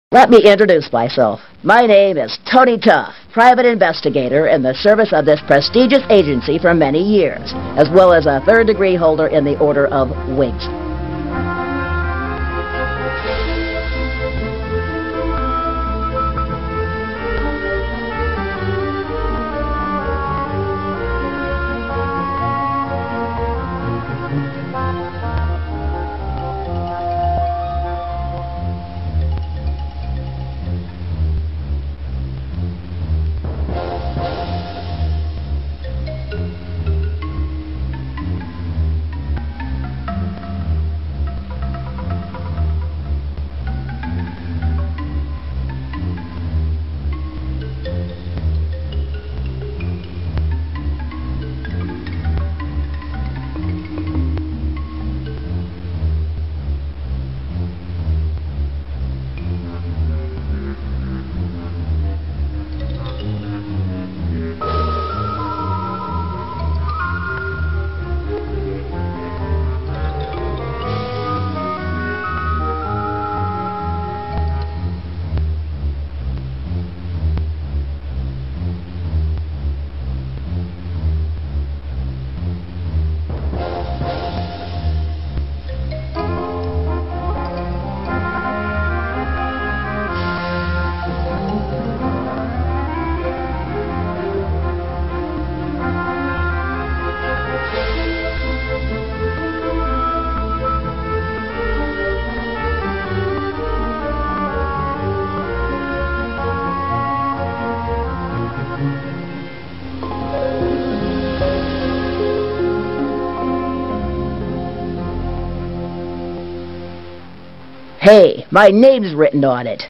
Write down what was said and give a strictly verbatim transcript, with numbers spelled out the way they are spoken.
Let me introduce myself. My name is Tony Tuff, private investigator in the service of this prestigious agency for many years, as well as a third degree holder in the Order of Wings. Hey, my name's written on it.